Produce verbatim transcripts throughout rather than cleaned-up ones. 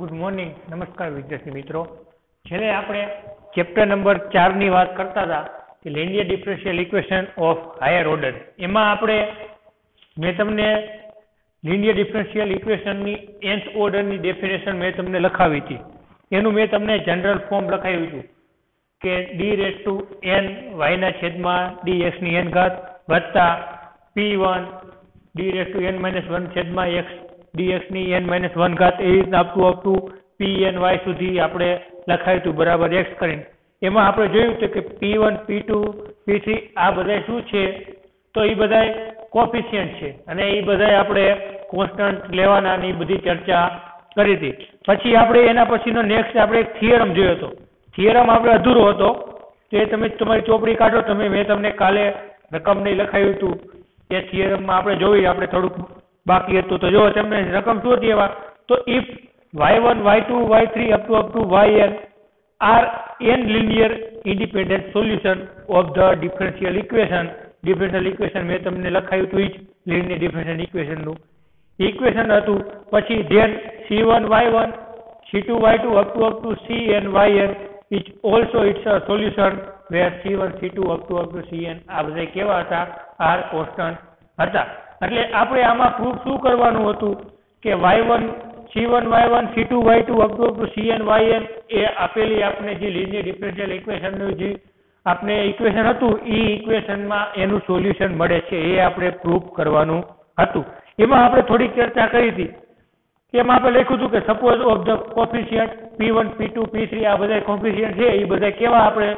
Good morning. નમસ્કાર વિદ્યાર્થી મિત્રો. છેલ્લે આપણે ચેપ્ટર નંબર ચારની વાત કરતા હતા કે linear differential equation of higher order. એમાં આપણે મેં તમને લિનિયર ડિફરન્શિયલ ઇક્વેશનની nth ઓર્ડરની ડેફિનેશન મેં તમને લખાવી હતી. એનું મેં તમને જનરલ ફોર્મ લખાવ્યું હતું કે ડી રેસ ટુ એન વાયના છેદમાં ડી એક્સની એન ઘાત વત્તા પી one d raise to n minus one છેદમાં એક્સ dx ની n માઇનસ વન ઘાત એ રીતના આપતું આપતું પી એન વાય સુધી આપણે લખાયું હતું બરાબર એક્સ કરીને. એમાં આપણે જોયું હતું કે p one p two p three આ બધા શું છે તો એ બધા કોફિશિયન્ટ છે અને એ બધા આપણે કોન્સ્ટન્ટ લેવાના ની બધી ચર્ચા કરી હતી. પછી આપણે એના પછીનો નેક્સ્ટ આપણે એક થિયરમ જોયો હતો. થિયરમ આપણે અધૂરો હતો તો એ તમે તમારી ચોપડી કાઢો. તમે મેં તમને કાલે રકમ નહીં લખાયું હતું એ થિયરમમાં આપણે જોઈ આપણે થોડુંક બાકી હતું તો જો તમને રકમ શું હતી એવા તો if y one y two y three up to up to y n are n linear independent solution of the differential equation. Differential equation મેં તમને લખાયું હતું એ જ લિનિયર ડિફરન્શિયલ ઇક્વેશનનું ઇક્વેશન હતું. પછી then c one y one c two y two up to up to c n y n each also it's a solution where c one c two up to up to c n આ બધા કેવા હતા R constant હતા. એટલે આપણે આમાં proof શું કરવાનું હતું કે y one c one y one c two y two up to up to c n y n એ આપેલી આપણે જે લિનિયર ડિફરન્શિયલ ઇક્વેશનનું જે આપણે ઇક્વેશન હતું એ ઇક્વેશનમાં એનું સોલ્યુશન મળે છે એ આપણે પ્રૂફ કરવાનું હતું. એમાં આપણે થોડીક ચર્ચા કરી હતી. એમાં આપણે લખ્યું હતું કે suppose of the coefficient p one p two p three આ બધા કોફિશિયન્ટ છે એ બધા કેવા આપણે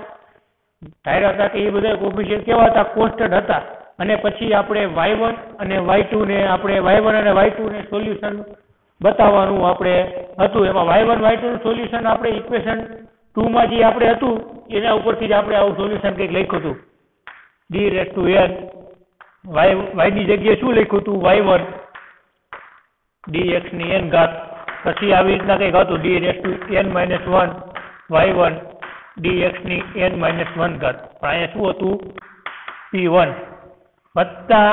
ધાર્યા હતા કે એ બધા કોફિશિયન્ટ કેવા હતા કોન્સ્ટન્ટ હતા. અને પછી આપણે વાય વન અને વાય ટુ ને આપણે વાય વન અને વાય ટુ ને સોલ્યુશન બતાવવાનું આપણે હતું. એમાં વાય વન વાય ટુ નું સોલ્યુશન આપણે ઇક્વેશન ટુ માં જે આપણે હતું એના ઉપરથી જ આપણે આવું સોલ્યુશન કંઈક લખ્યું હતું d raise to N y y ની જગ્યાએ શું લખ્યું હતું વાય વન ડી એક્સ ની એન ઘાત પછી આવી રીતના કંઈક હતું d raise to n minus one y one d x ની એન માઇનસ વન ઘાત. પણ અહીંયા શું હતું પી વન વત્તા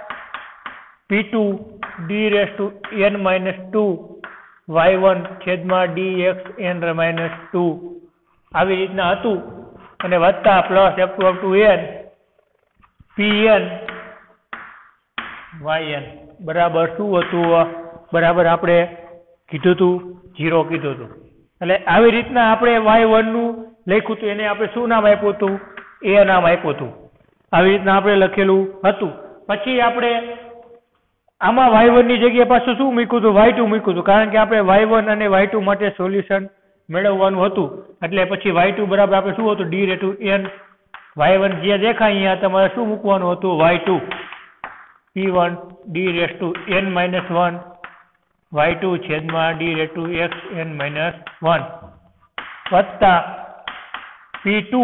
p two d raise to n minus two y one છેદમાં D x n minus two આવી રીતના હતું અને વત્તા plus f to up to n p N y n બરાબર શું હતું બરાબર આપણે કીધું હતું ઝીરો કીધું હતું. એટલે આવી રીતના આપણે વાય વન નું લખ્યું હતું એને આપણે શું નામ આપ્યું હતું એ નામ આપ્યું હતું. આવી રીતના આપણે લખેલું હતું. પછી આપણે આમાં વાય વન ની જગ્યાએ પાછું શું મૂક્યું હતું વાય ટુ મૂક્યું હતું કારણ કે આપણે વાય વન અને વાય ટુ માટે સોલ્યુશન મેળવવાનું હતું. એટલે પછી વાય ટુ બરાબર આપણે શું હતું d raise to N Y one જે દેખાય અહીંયા તમારે શું મૂકવાનું હતું y two P one d raise to n minus one y two છેદમાં d raise to x n minus one વત્તા p two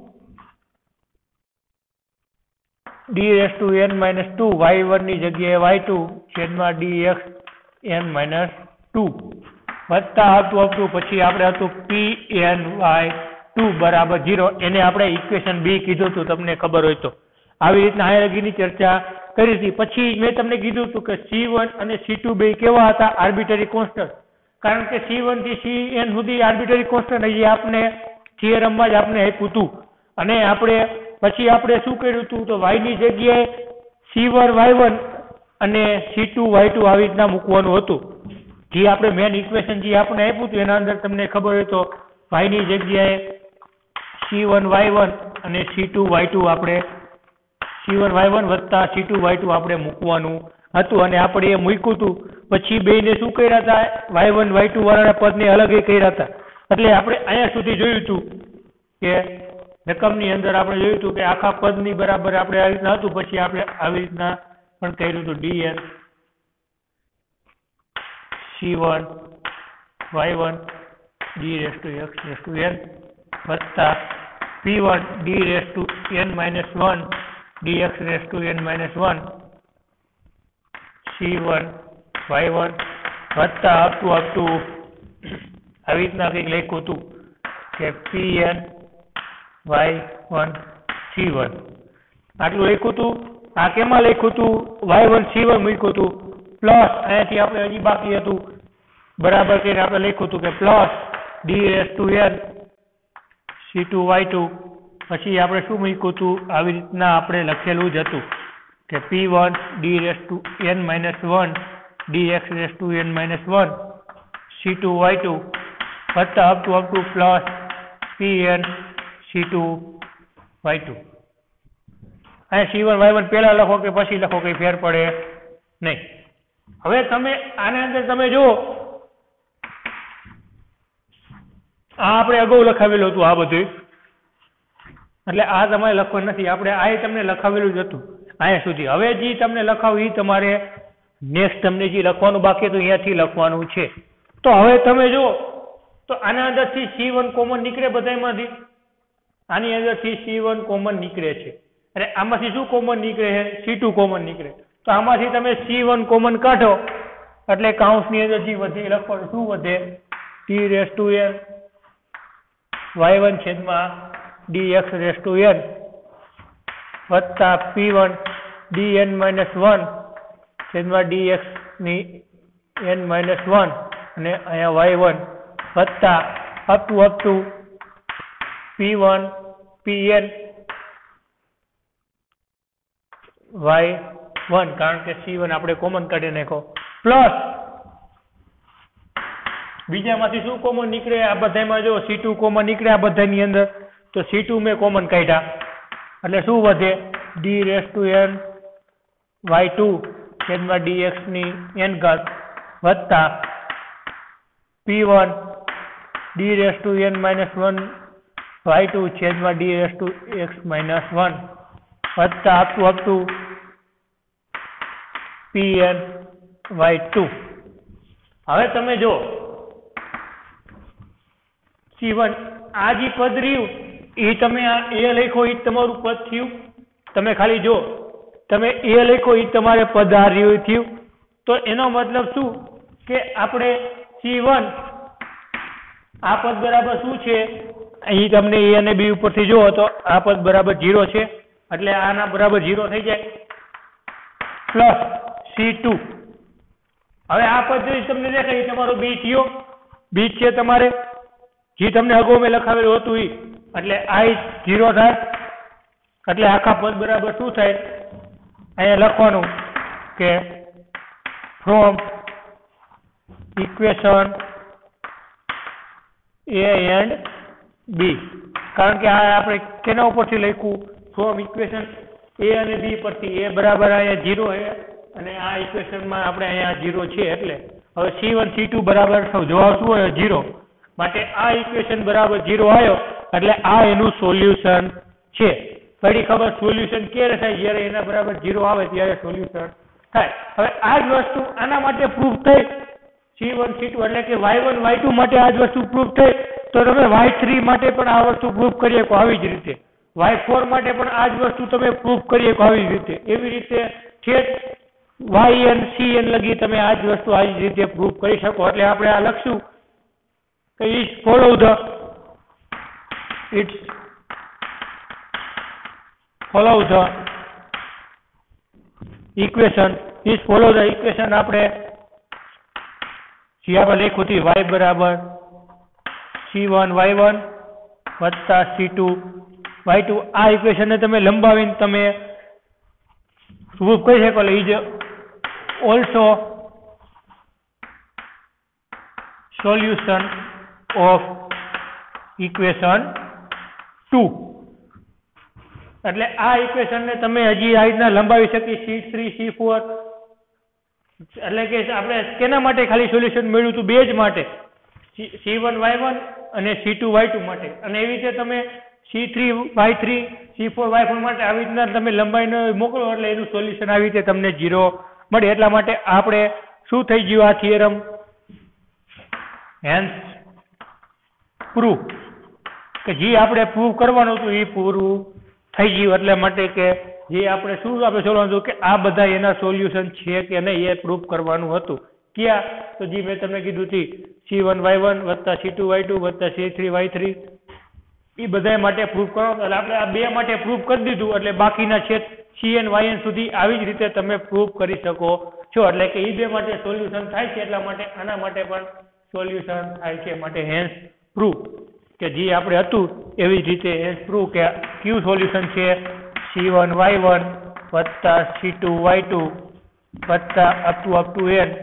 d raise to n minus two y one ની જગ્યાએ વાય ટુ છેદમાં D x n minus two વત્તા હતું હતું પછી આપણે હતું પી એન વાય ટુ બરાબર ઝીરો. એને આપણે ઇક્વેશન બી કીધું હતું તમને ખબર હોય તો. આવી રીતના હાયરાર્કીની ચર્ચા કરી હતી. પછી મેં તમને કીધું હતું કે સી વન અને સી ટુ બે કેવા હતા આર્બિટરી કોન્સ્ટન્ટ કારણ કે સી વન થી સી એન સુધી આર્બિટરી કોન્સ્ટન્ટ જે આપણે થિયરમમાં જ આપણે આપ્યું હતું. અને આપણે પછી આપણે શું કર્યું હતું તો વાય ની જગ્યાએ સી વન વાય વન અને સી ટુ વાય ટુ આવી રીતના મૂકવાનું હતું. જે આપણે મેન ઇક્વેશન જે આપણે આપ્યું હતું એના અંદર તમને ખબર હોય તો વાય ની જગ્યાએ સી વન વાય વન અને સી ટુ વાય ટુ આપણે સી વન વાય વન વત્તા સી ટુ વાય ટુ આપણે મૂકવાનું હતું અને આપણે એ મૂક્યું હતું. પછી બેને શું કર્યા હતા વાય વન વાય ટુ વાળાના પદને અલગ એ કર્યા હતા. એટલે આપણે અહીંયા સુધી જોયું હતું કે રકમની અંદર આપણે જોયું હતું કે આખા પદની બરાબર આપણે આવી રીતના હતું. પછી આપણે આવી રીતના પણ કર્યું હતું d n c one y one d raise to x raise to N વત્તા પી one d raise to n minus one d x raise to n minus one c one y one વત્તા up to up to આવી રીતના કંઈક લખ્યું હતું કે p N Y one c one આટલું લખ્યું હતું. આ કેમાં લખ્યું હતું વાય વન સી વન મૂક્યું હતું પ્લસ અહીંયાથી આપણે હજી બાકી હતું બરાબર કરીને આપણે લખ્યું હતું કે plus d raise to n c two y two, પછી આપણે શું મૂક્યું હતું આવી રીતના આપણે લખેલું જ હતું કે p one d raise to n minus one d x raise to n minus one c two y two વત્તા up to up to plus p n c two y two. અહીંયા સી વન વાય વન પહેલાં લખો કે પછી લખો કંઈ ફેર પડે નહીં. હવે તમે આના અંદર તમે જુઓ આ આપણે અગાઉ લખાવેલું હતું આ બધું, એટલે આ તમારે લખવાનું નથી. આપણે આ તમને લખાવેલું જ હતું અહીંયા સુધી. હવે જે તમને લખાવું એ તમારે નેક્સ્ટ તમને જે લખવાનું બાકી હતું અહીંયાથી લખવાનું છે. તો હવે તમે જુઓ તો આના અંદરથી સી વન કોમન નીકળે બધામાંથી, આની અંદરથી સી વન કોમન નીકળે છે અને આમાંથી શું કોમન નીકળે છે સી ટુ કોમન નીકળે. તો આમાંથી તમે સી વન કોમન કાઢો એટલે કાઉન્સની અંદર જે વધે લખવાનું શું વધે T raise to N Y one છેદમાં D x raise to N વત્તા પી one D N minus one છેદમાં ડી એક્સ ની એન માઇનસ વન અને અહીંયા વાય વન વત્તા up to up to P one P N Y one, કારણ કે c one આપણે કોમન કાઢી નાખો, પ્લસ બીજામાંથી શું કોમન નીકળે આ બધામાં જો સી ટુ કોમન નીકળે આ બધાની અંદર, તો સી ટુ મેં કોમન કાઢ્યા એટલે શું વધે d raise to N y two છેદમાં ડી એક્સ ની એન ઘાત વત્તા પી one d raise to n minus one y two છેદમાં d raise to x minus one વત્તા up to up to p N y two. હવે તમે જો C one આ જે પદ રહ્યું એ તમે આ એ લખો એ તમારું પદ થયું. તમે ખાલી જો તમે એ લખો એ તમારે પદ આ રહ્યું થયું. તો એનો મતલબ શું કે આપણે સી વન આ પદ બરાબર શું છે અહીં તમને એ અને બી ઉપરથી જુઓ તો આ પદ બરાબર ઝીરો છે એટલે આના બરાબર ઝીરો થઈ જાય પ્લસ સી ટુ. હવે આ પદ તમને દેખાય તમારો બી થયો, બી છે તમારે જે તમને અગાઉ મેં લખાવેલું હતું એ, એટલે આ ઝીરો થાય એટલે આખા પદ બરાબર શું થાય અહીંયા લખવાનું કે from equation a and b, કારણ કે આ આપણે કેના ઉપરથી લખ્યું ફ્રોમ ઇક્વેશન એ અને બી પરથી. એ બરાબર અહીંયા ઝીરો છે અને આ ઇક્વેશનમાં આપણે અહીંયા ઝીરો છે એટલે હવે સી વન સી ટુ બરાબર જવાબ શું હોય ઝીરો, માટે આ ઇક્વેશન બરાબર ઝીરો આવ્યો એટલે આ એનું સોલ્યુશન છે. પડી ખબર સોલ્યુશન ક્યારે થાય જ્યારે એના બરાબર ઝીરો આવે ત્યારે સોલ્યુશન થાય. હવે આ જ વસ્તુ આના માટે પ્રૂફ થઈ સી વન સી ટુ એટલે કે વાય વન વાય ટુ માટે આ જ વસ્તુ પ્રૂફ થઈ, તો તમે વાય થ્રી માટે પણ આ વસ્તુ પ્રૂફ કરી શકો આવી જ રીતે, વાય ફોર માટે પણ આ જ વસ્તુ તમે પ્રૂફ કરી શકો આવી જ રીતે. એવી રીતે ઠેઠ વાય એન સી એન લગી તમે આ જ વસ્તુ આ જ રીતે પ્રૂફ કરી શકો. એટલે આપણે આ લખશું કે is follow the it's follow the equation is follow the equation આપણે જે આપણે લખ્યું હતું વાય બરાબર સી વન વાય વન વત્તા સી ટુ વાય ટુ. આ ઇક્વેશનને તમે લંબાવીને તમે પ્રૂફ કરી શકો એટલે is also solution of equation two. એટલે આ ઇક્વેશનને તમે હજી આ રીતના લંબાવી શકી સી થ્રી સી ફોર, એટલે કે આપણે કેના માટે ખાલી સોલ્યુશન મળ્યું હતું બે જ માટે સી વન વાય વન અને સી ટુ વાય ટુ માટે, અને એવી રીતે તમે c three y three c four y four માટે આવી રીતના તમે લંબાઈને મોકલો એટલે એનું સોલ્યુશન આવી રીતે તમને ઝીરો મળે. એટલા માટે આપણે શું થઈ ગયું આ થિયરમ હેન્સ પ્રૂફ કે જે આપણે પ્રૂફ કરવાનું હતું એ પૂરું થઈ ગયું. એટલા માટે કે જે આપણે શું આપણે જોવાનું હતું કે આ બધા એના સોલ્યુશન છે કે નહીં એ પ્રૂફ કરવાનું હતું. ક્યાં તો જે મેં તમને કીધું હતી સી વન વાય વન વત્તા સી ટુ વાય ટુ વત્તા સી થ્રી વાય થ્રી એ બધા માટે પ્રૂફ કરવાનું. એટલે આપણે આ બે માટે પ્રૂફ કરી દીધું એટલે બાકીના છે સી એન વાય એન સુધી આવી જ રીતે તમે પ્રૂફ કરી શકો છો. એટલે કે એ બે માટે સોલ્યુશન થાય છે એટલા માટે આના માટે પણ સોલ્યુશન થાય છે. માટે હેન્સ પ્રૂવ કે જે આપણે હતું એવી જ રીતે હેન્સ પ્રૂવ કે ક્યુ સોલ્યુશન છે સી વન વાય વન વત્તા સી ટુ વાય ટુ વત્તા up to up to n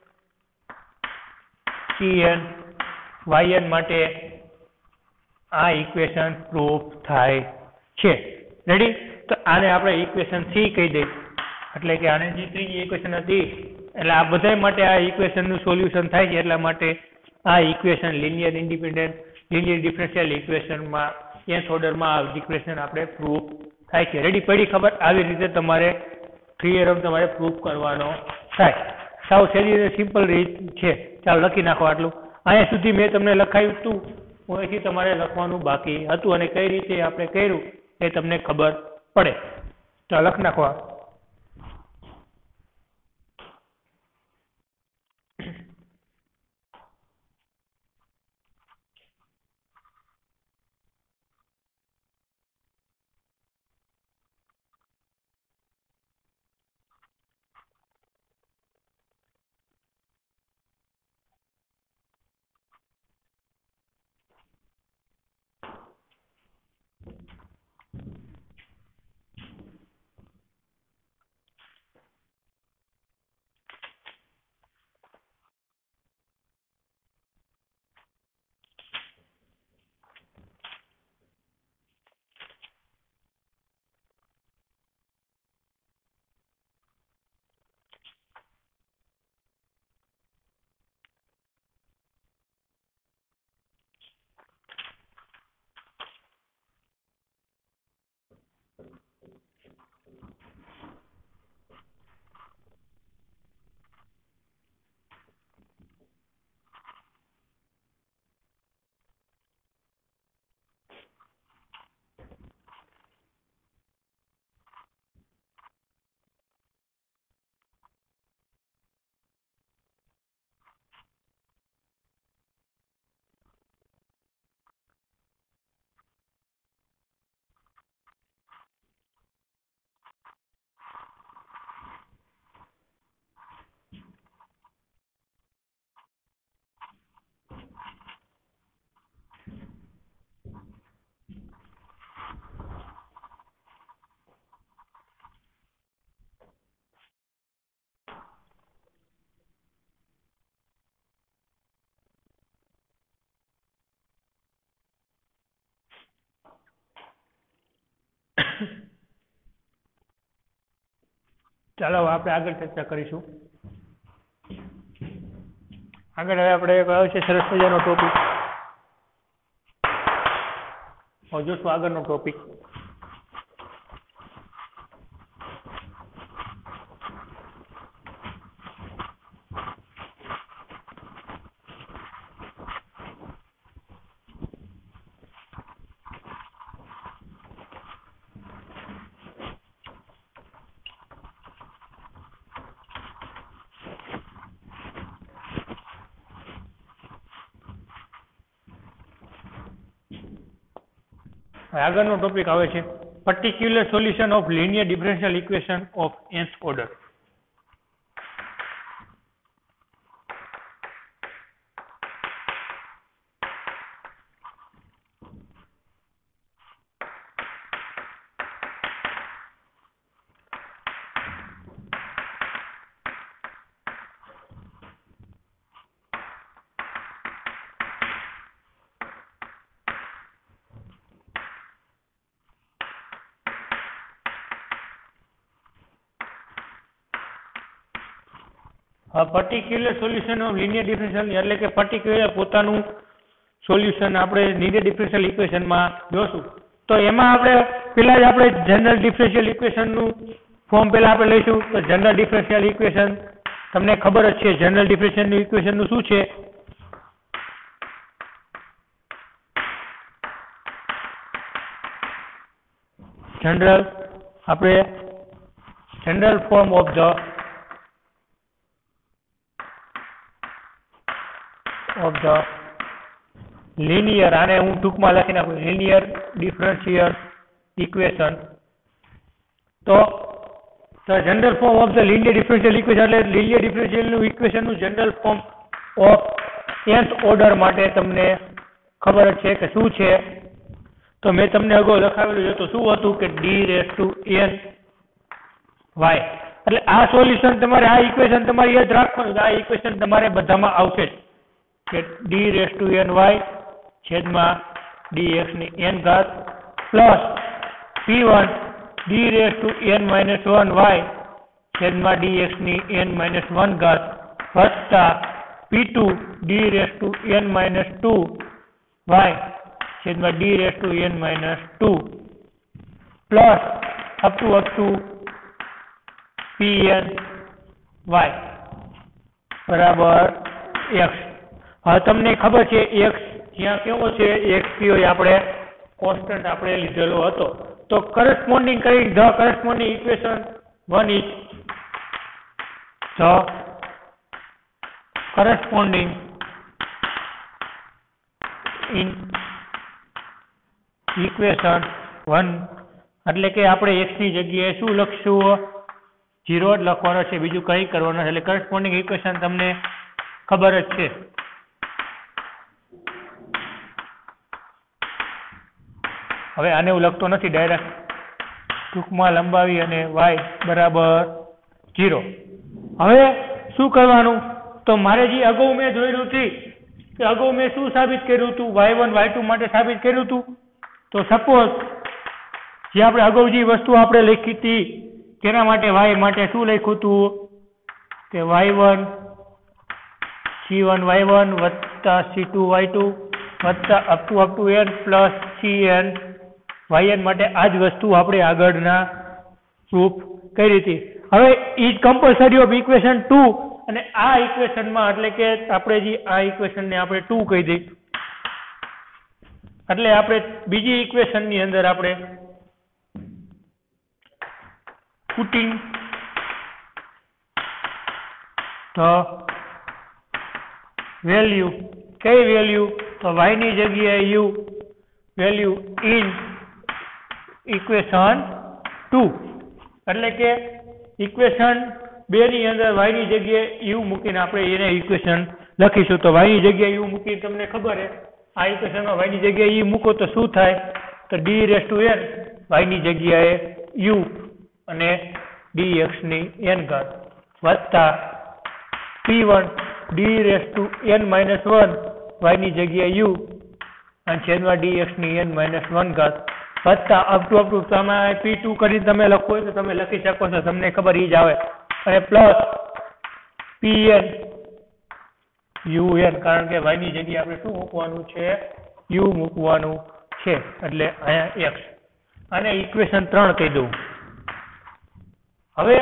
c n y n માટે આ ઇક્વેશન પ્રૂફ થાય છે. રેડી? તો આને આપણે ઇક્વેશન સી કહી દઈએ. એટલે કે આને જે ત્રીજી ઇક્વેશન હતી એટલે આ બધા માટે આ ઇક્વેશનનું સોલ્યુશન થાય છે. એટલા માટે આ equation linear independent linear differential ઇક્વેશનમાં nth ઓર્ડરમાં આ ઇક્વેશન આપણે પ્રૂફ થાય છે. રેડી પડી ખબર? આવી રીતે તમારે થિયરમ તમારે પ્રૂફ કરવાનો થાય. સાવ સહેલી સિમ્પલ રીત છે. ચાલો લખી નાખો આટલું. અહીંયા સુધી મેં તમને લખાયું હતું, અહીંથી તમારે લખવાનું બાકી હતું અને કઈ રીતે આપણે કર્યું એ તમને ખબર પડે. ચાલો લખી નાખો. ચાલો આપણે આગળ ચર્ચા કરીશું. આગળ હવે આપણે કયો છે સરસ મજાનો ટોપિક જોશું. આગળનો ટોપિક આગળનો ટોપિક આવે છે particular solution of linear differential equation of nth order. Particular solution of linear differential એટલે કે પર્ટિક્યુલર પોતાનું સોલ્યુશન આપણે લિનિયર ડિફરન્શિયલ ઇક્વેશનમાં જોશું. તો એમાં આપણે પેલા જ આપણે જનરલ ડિફરન્શિયલ ઇક્વેશનનું ફોર્મ પેલા આપણે લઈશું. તો જનરલ ડિફરન્શિયલ ઇક્વેશન તમને ખબર જ છે. જનરલ ડિફરન્શિયલ ઇક્વેશનનું શું છે? જનરલ આપણે general form of the of the linear, આને હું ટૂંકમાં લખી નાખું linear differential equation. તો the general form of the linear differential equation એટલે linear differential equation નું general form of nth order માટે તમને ખબર જ છે કે શું છે, તો મેં તમને અગાઉ લખાવેલું છે. તો શું હતું કે d raise to N y. એટલે આ સોલ્યુશન તમારે, આ ઇક્વેશન તમારે યાદ રાખવાનું. આ ઇક્વેશન તમારે બધામાં આવશે જ કે d raise to N y છેદમાં ડી એક્સ ની એન ઘાત plus p one d raise to n minus one y છેદમાં ડી એક્સ ની એન માઇનસ વન ઘાત વત્તા p two d raise to n minus two y છેદમાં d raise to n minus two plus up to up to p N y બરાબર x. હવે તમને ખબર છે એક્સ જ્યાં કેવો છે, એક્સ કયો આપણે કોન્સ્ટન્ટ આપણે લીધેલો હતો. તો કરસ્પોન્ડિંગ કરી the corresponding equation one is the corresponding in equation one, એટલે કે આપણે એક્સ ની જગ્યાએ શું લખશું? ઝીરો જ લખવાનો છે, બીજું કંઈ કરવાનું છે. એટલે કરસ્પોન્ડિંગ ઇક્વેશન તમને ખબર જ છે. હવે આને હું લખતો નથી ડાયરેક્ટ, ટૂંકમાં લંબાવી અને વાય બરાબર ઝીરો. હવે શું કરવાનું? તો મારે જે અગાઉ મેં જોયેલું હતી કે અગાઉ મેં શું સાબિત કર્યું હતું? વાય વન વાય ટુ માટે સાબિત કર્યું હતું. તો સપોઝ જે આપણે અગાઉ જે વસ્તુ આપણે લખી હતી તેના માટે વાય માટે શું લખ્યું હતું કે y one c one y one વત્તા સી ટુ વાય ટુ વત્તા up to up to n plus c n y n માટે આ જ વસ્તુ આપણે આગળના પ્રૂફ કરી હતી. હવે is compulsory of equation two, અને આ ઇક્વેશનમાં એટલે કે આપણે જે આ ઇક્વેશનને આપણે ટુ કહી દઈ, એટલે આપણે બીજી ઇક્વેશનની અંદર આપણે પુટિંગ ધ વેલ્યુ, કઈ વેલ્યુ? તો વાય ની જગ્યાએ u value in equation two, એટલે કે ઇક્વેશન બે ની અંદર વાય ની જગ્યાએ યુ મૂકીને આપણે એને ઇક્વેશન લખીશું. તો વાય ની જગ્યાએ યુ મૂકીને તમને ખબર છે આ ઇક્વેશનમાં વાય ની જગ્યાએ યુ મૂકો તો શું થાય? તો d raise to N y ની જગ્યાએ યુ અને ડી એક્સ ની એન ઘાત વત્તા પી one d raise to n minus one y ની જગ્યાએ યુ અને છેદમાં ડી એક્સ ની એન માઇનસ વન ઘાત વત્તા અપ ટુ અપ ટુ તમે પી ટુ કરીને તમે લખો તો તમે લખી શકો છો, તમને ખબર ઈ જ આવે. અને plus p n u n, કારણ કે વાય ની જગ્યાએ આપણે શું મૂકવાનું છે? યુ મૂકવાનું છે, એટલે અહીંયા એક્સ. અને ઇક્વેશન ત્રણ કહી દઉં. હવે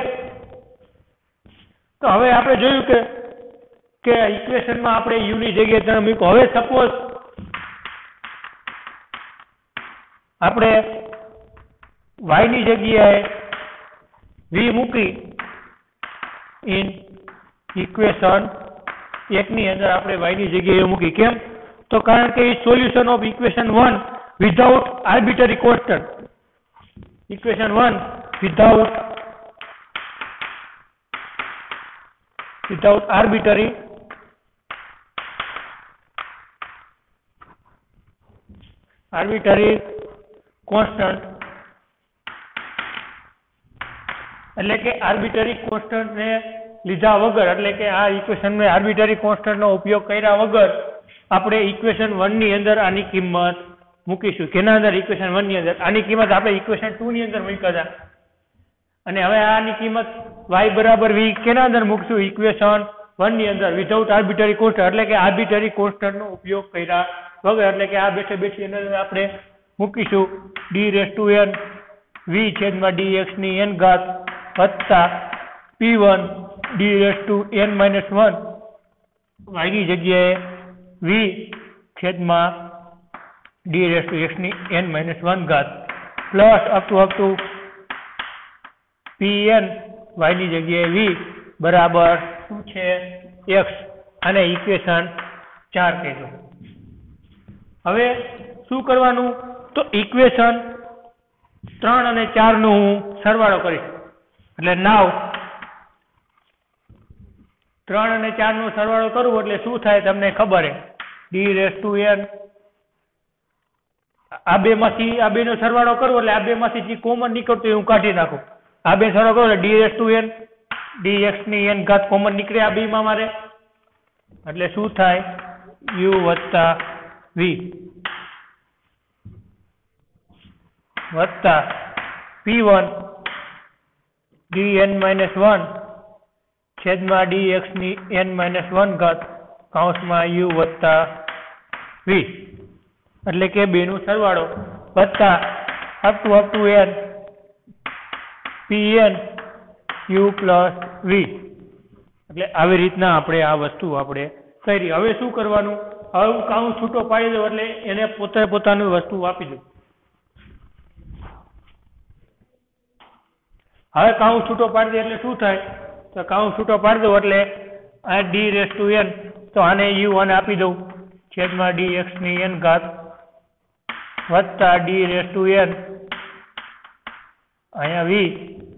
તો હવે આપણે જોયું કે કે ઇક્વેશનમાં આપણે યુ ની જગ્યાએ ત્રણ મૂકો. હવે સપોઝ આપણે વાય ની જગ્યાએ વી મૂકી ઇન ઇક્વેશન એક ની અંદર આપણે વાય ની જગ્યાએ મૂકી. કેમ? તો કારણ કે solution of equation one without arbitrary constant, equation one without without arbitrary arbitrary constant, એટલે કે આર્બિટરી કોન્સ્ટન્ટ ને લીધા વગર, એટલે કે આ ઇક્વેશન માં આર્બિટરી કોન્સ્ટન્ટ નો ઉપયોગ કર્યા વગર આપણે ઇક્વેશન વન ની અંદર આની કિંમત મૂકીશું. કેના અંદર? ઇક્વેશન વન ની અંદર. આની કિંમત આપણે ઇક્વેશન ટુ ની અંદર મૂક્યા હતા, અને હવે આની કિંમત y બરાબર v કેના અંદર મૂકશું? ઇક્વેશન વન ની અંદર વિધાઉટ આર્બિટરી કોન્સ્ટન્ટ, એટલે કે આર્બિટરી કોન્સ્ટન્ટ નો ઉપયોગ કર્યા વગર, એટલે કે આ બેઠે બેઠી અંદર આપણે મૂકીશું d raise to n v છેદમાં ડી એક્સ ની એન ઘાત વત્તા પી one d raise to n minus one y ની જગ્યાએ વી છેદમાં ડી રેસ ટુ એક્સ ની એન માઇનસ વન ઘાત plus up to up to p N y ની જગ્યાએ વી બરાબર શું છે? એક્સ. અને ઇક્વેશન ચાર કહેજો. હવે શું કરવાનું? તો ઇક્વેશન ત્રણ અને ચાર નું હું સરવાળો કરીશ. એટલે નાવ ત્રણ અને ચાર નો સરવાળો કરવો એટલે શું થાય તમને ખબર છે ડી રેસ ટુ એન આ બે માંથી આ બે નો સરવાળો કરવો એટલે આ બે માંથી જે કોમન નીકળતું હું કાઢી નાખું આ બે સરવાળો કરો એટલે d raise to n d x ની એન ઘાત કોમન નીકળે આ બે માં મારે એટલે શું થાય યુ વત્તા વી વત્તા પી one D N minus one છેદમાં ડી એક્સ ની એન માઇનસ વન ઘાત કૌંસમાં યુ વત્તા વી એટલે કે બે નું સરવાળો વત્તા up to up to n p n u plus v એટલે આવી રીતના આપણે આ વસ્તુ આપણે કરી. હવે શું કરવાનું હવે હું કાઉન્સ છૂટો પાડી દઉં એટલે એને પોતે પોતાની વસ્તુ આપી દઉં. હવે કાઉન્સ છૂટો પાડી દે એટલે શું થાય તો કાઉન્સ છૂટો પાડી દઉં એટલે આ ડી રેસ ટુ એન તો આને યુ આને આપી દઉં છેદમાં ડી એક્સ ની એન ઘાત વત્તા ડી રેસ ટુ એન અહીંયા વી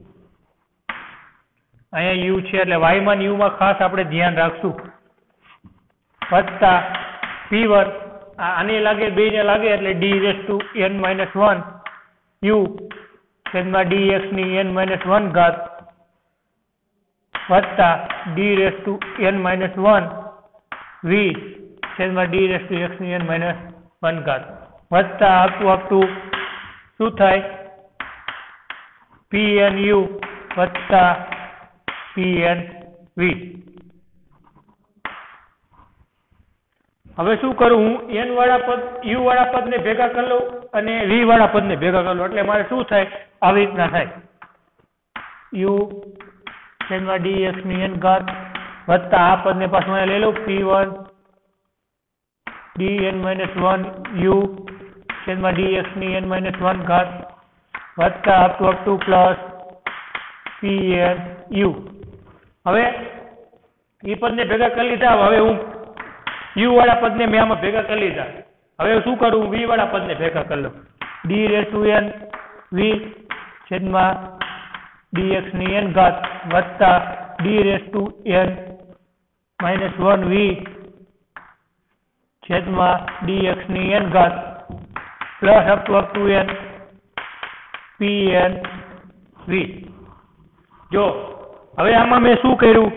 અહીંયા યુ છે એટલે વાય માં યુ માં ખાસ આપણે ધ્યાન રાખશું વત્તા પી વન આને લાગે બે ને લાગે એટલે d raise to n minus one u છેદમાં ડી એક્સ ની એન માઇનસ વન ઘાત વત્તા d raise to n minus one v છેદમાં ડી રેસ ટુ એક્સ ની એન માઇનસ વન ઘાત વત્તા અપ ટુ અપ ટુ શું થાય પી એન યુ વત્તા પી એન વી. હવે શું કરું હું એન વાળા પદ યુ વાળા પદ ને ભેગા કરી લઉં અને વી વાળા પદ ને ભેગા કરી લઉં એટલે મારે શું થાય આવી રીતના થાય યુ છેદમાં ડી એક્સ ની એન ઘાત વત્તા આ પદ ને પાછું અહીંયા લઈ લઉં p one D N minus one u છેદમાં ડી એક્સ ની એન માઇનસ વન ઘાત વત્તા up to up to plus p n u. હવે એ પદને ભેગા કરી લીધા હવે હું યુ વાળા પદને મેં આમાં ભેગા કરી લીધા હવે શું કરું વી વાળા પદને ભેગા કરી લઉં d raise to n v છેદમાં ડી એક્સ ની એન ઘાત વત્તા d raise to n minus one v છેદમાં ડી એક્સ ની એન ઘાત plus up to up to n p n v. જો હવે આમાં મેં શું કર્યું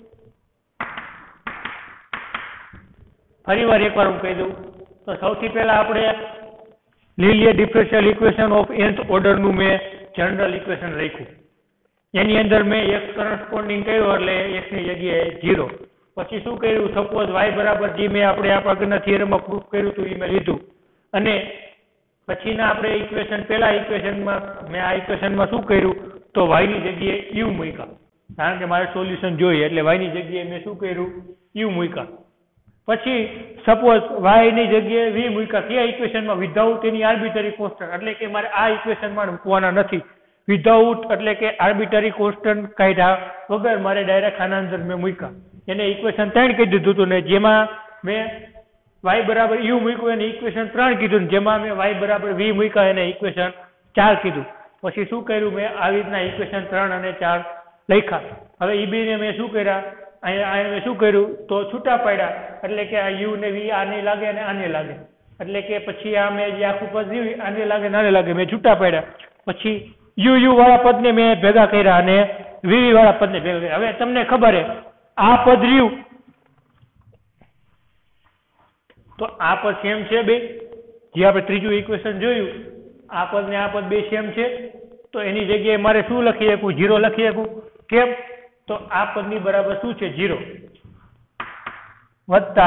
ફરી વાર એકવાર હું કહી દઉં તો સૌથી પહેલા આપણે linear differential equation of nth ઓર્ડરનું મેં જનરલ ઇક્વેશન રાખ્યું એની અંદર મેં એક્સ કરસ્પોન્ડિંગ કર્યો એટલે એક્સ ની જગ્યાએ ઝીરો પછી શું કર્યું સપોઝ વાય બરાબર જે મેં આપણે આ આગળના થિયરમમાં પ્રૂફ કર્યું હતું એ મેં લીધું અને પછીના આપણે ઇક્વેશન પહેલા ઇક્વેશનમાં મેં આ ઇક્વેશનમાં શું કર્યું તો વાયની જગ્યાએ યુ મૂક્યા કારણ કે મારે સોલ્યુશન જોઈએ એટલે વાયની જગ્યાએ મેં શું કર્યું યુ મૂક્યા પછી સપોઝ વાયની જગ્યાએ વી મૂક્યા કયા ઇક્વેશનમાં વિધાઉટ એની આર્બિટરી કોન્સ્ટન્ટ એટલે કે મારે આ ઇક્વેશનમાં મૂકવાના નથી વિધાઉટ એટલે કે આર્બિટરી કોન્સ્ટન્ટ કાઢ્યા વગર મારે ડાયરેક્ટ આના અંદર મેં મૂક્યા એને ઇક્વેશન ત્રણ કહી દીધું હતું ને જેમાં મેં વાય બરાબર યુ મૂક્યું એને ઇક્વેશન ત્રણ કીધું જેમાં મેં વાય બરાબર વી મૂક્યા એને ઇક્વેશન ચાર કીધું પછી શું કર્યું મેં આવી રીતના ઇક્વેશન ત્રણ અને ચાર લખ્યા હવે એ બેને મેં શું કર્યા અહીંયા મેં શું કર્યું તો છૂટા પાડ્યા એટલે કે આ યુ ને વી આને લાગે અને આને લાગે એટલે કે પછી આ મેં જે આખું પદ રહ્યું આને લાગે નાને લાગે મેં છૂટા પાડ્યા પછી યુ યુ વાળા પદને મેં ભેગા કર્યા અને વી વાળા પદને ભેગા કર્યા. હવે તમને ખબર છે આ પદ રહ્યું તો આ પદ સેમ છે બે જે આપણે ત્રીજું ઇક્વેશન જોયું આ પદ ને આ પદ બે સેમ છે તો એની જગ્યાએ મારે શું લખી શકું ઝીરો લખી શકું કેમ તો આ પદની બરાબર શું છે ઝીરો વત્તા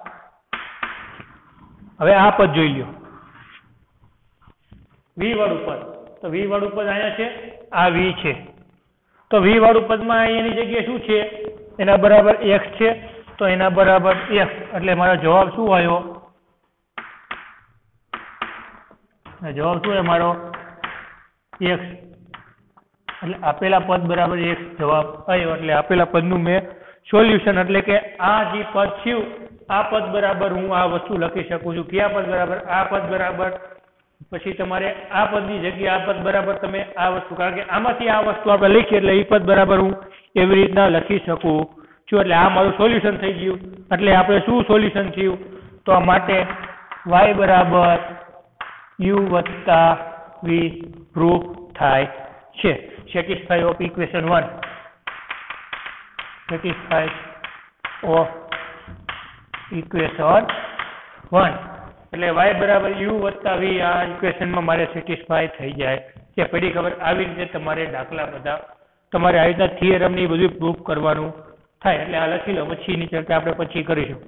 હવે આ પદ જોઈ લ્યો વી વાળું પદ તો વી વાળું પદ અહીંયા છે આ વી છે તો વી વાળું પદમાં એની જગ્યાએ શું છે એના બરાબર એક્સ છે તો એના બરાબર એફ એટલે મારો જવાબ શું આવ્યો જવાબ શું છે મારો એક્સ એટલે આપેલા પદ બરાબર એક્સ જવાબ આવ્યો એટલે આપેલા પદનું મેં સોલ્યુશન એટલે કે આ જે પદ થયું આ પદ બરાબર હું આ વસ્તુ લખી શકું છું કયા પદ બરાબર આ પદ બરાબર પછી તમારે આ પદની જગ્યાએ આ પદ બરાબર તમે આ વસ્તુ કારણ કે આમાંથી આ વસ્તુ આપણે લખીએ એટલે એ પદ બરાબર હું એવી રીતના લખી શકું છું એટલે આ મારું સોલ્યુશન થઈ ગયું. એટલે આપણે શું સોલ્યુશન થયું તો આ માટે y બરાબર u વત્તા v પ્રૂફ થાય છે. Satisfy of equation one satisfy of equation one એટલે y બરાબર u વત્તા v આ ઇક્વેશનમાં મારે સેટિસ્ફાઈ થઈ જાય છે. પડી ખબર? આવી રીતે તમારે દાખલા બધા તમારે આવી રીતના થિયરમની બધું પ્રૂફ કરવાનું થાય. એટલે આ લખી લો, પછીની ચર્ચા આપણે પછી કરીશું.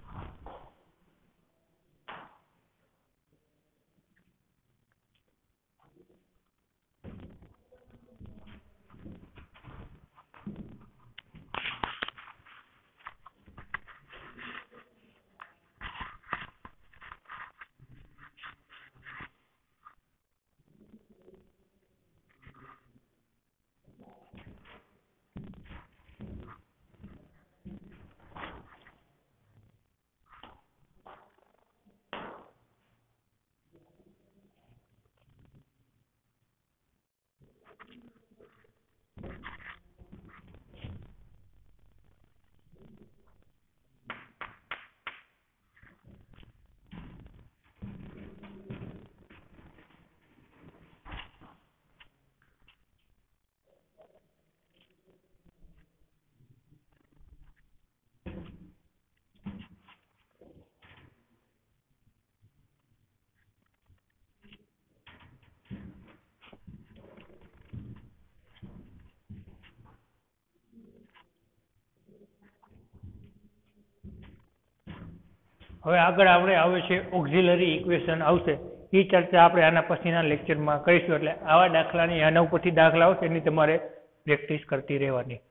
હવે આગળ આપણે આવે છે ઓક્ઝિલરી ઇક્વેશન આવશે. એ ચર્ચા આપણે આના પછીના લેક્ચરમાં કરીશું. એટલે આવા દાખલાની આના ઉપરથી દાખલા આવશે એની તમારે પ્રેક્ટિસ કરતી રહેવાની.